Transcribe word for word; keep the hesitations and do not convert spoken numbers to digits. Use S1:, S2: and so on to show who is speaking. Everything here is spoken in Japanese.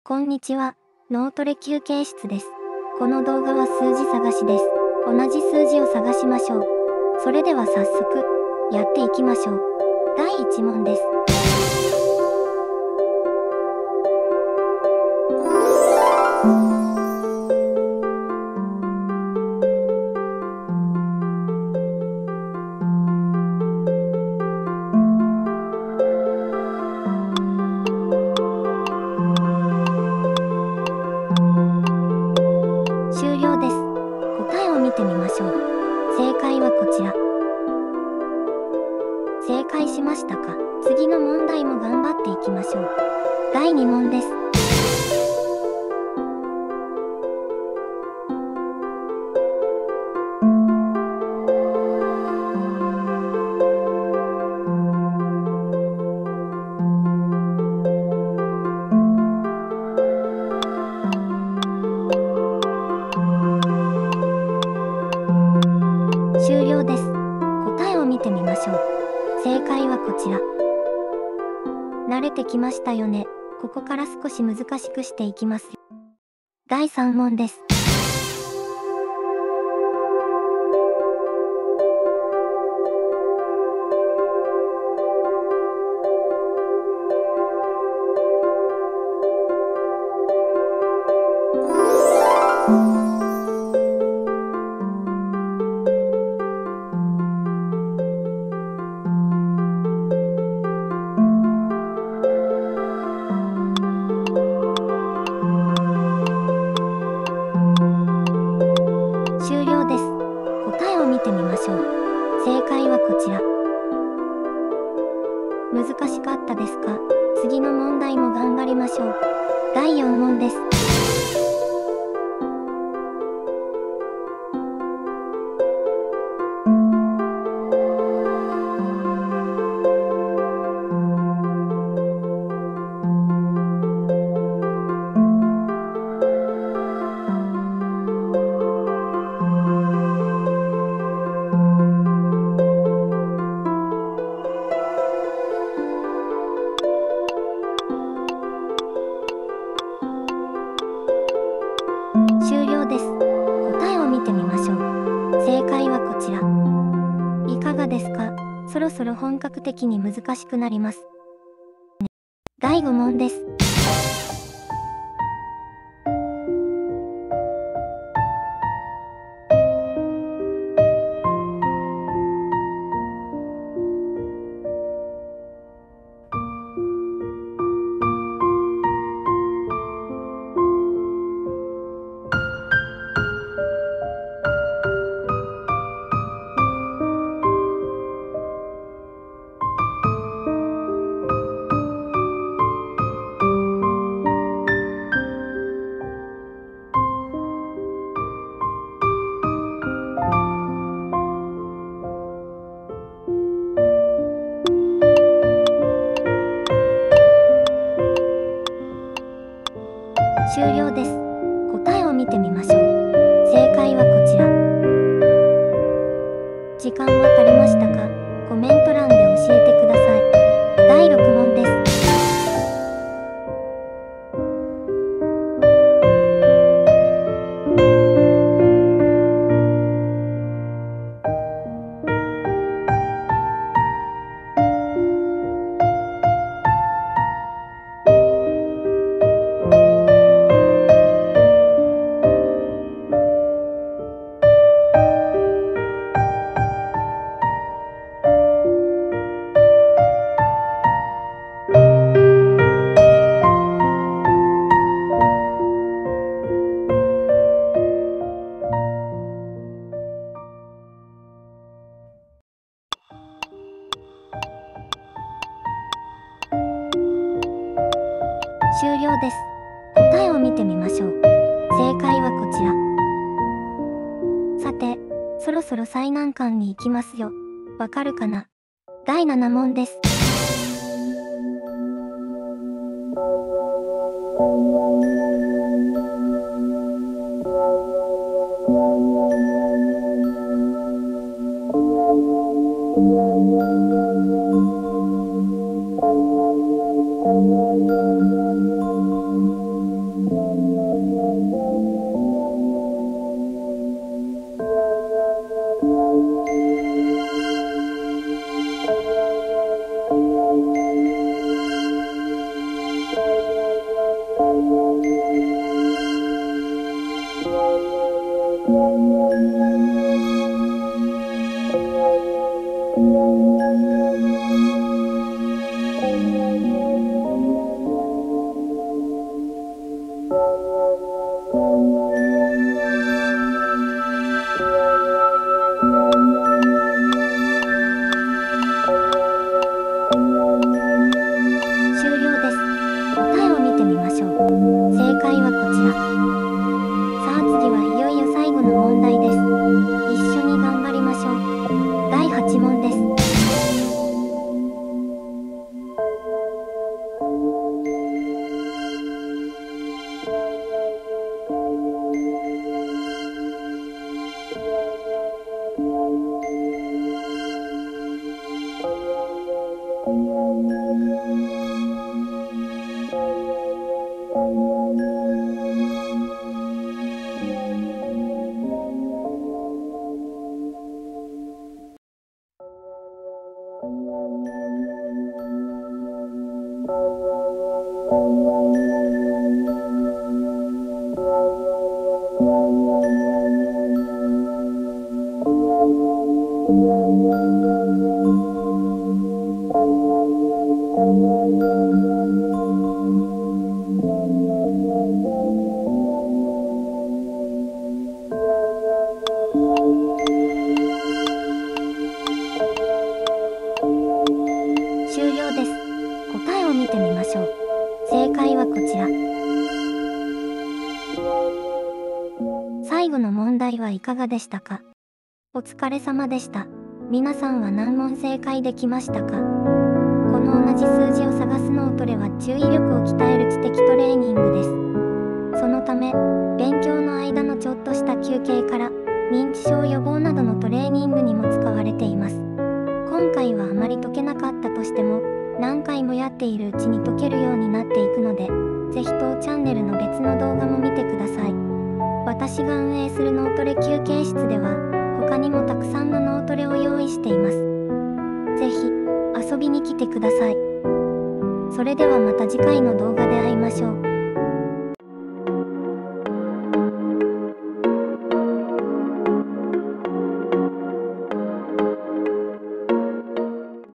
S1: こんにちは、脳トレ休憩室です。この動画は数字探しです。同じ数字を探しましょう。それでは早速、やっていきましょう。だいいち問です。終了です。答えを見てみましょう。正解はこちら。正解しましたか？次の問題も頑張っていきましょう。だいに問です。終了です。答えを見てみましょう。正解はこちら。慣れてきましたよね。ここから少し難しくしていきます。だいさん問です。終了です。答えを見てみましょう。正解はこちら。難しかったですか？次の問題も頑張りましょう。だいよん問です。終了です。答えを見てみましょう。正解はこちら。いかがですか？そろそろ本格的に難しくなります。だいご問です。終了です。答えを見てみましょう。正解はこちら。時間は足りましたか？コメント欄で教えてください。だいろく問です。終了です。答えを見てみましょう。正解はこちら。さて、そろそろ最難関に行きますよ。わかるかな？だいなな問です。 終了です。答えを見てみましょう。正解はこちら。さあ次はいよいよ最後の問題です。一緒に頑張りましょう。だいはち問です。終了です。答えを見てみましょう。正解はこちら。最後の問題はいかがでしたか？お疲れ様でした。皆さんは何問正解できましたか？この同じ数字を探す脳トレは注意力を鍛える知的トレーニングです。そのため、勉強の間のちょっとした休憩から、認知症予防などのトレーニングにも使われています。今回はあまり解けなかったとしても、何回もやっているうちに解けるようになっていくので、ぜひ当チャンネルの別の動画も見てください。私が運営する脳トレ休憩室では、他にもたくさんの脳トレを用意しています。ぜひ遊びに来てください。それではまた次回の動画で会いましょう。